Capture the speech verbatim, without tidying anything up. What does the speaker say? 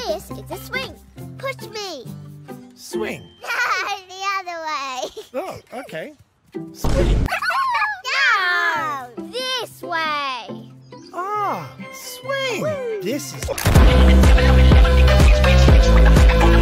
This is a swing. Push me. Swing. The other way. Oh, okay. Swing. No! This way. Ah, swing. Woo. This is...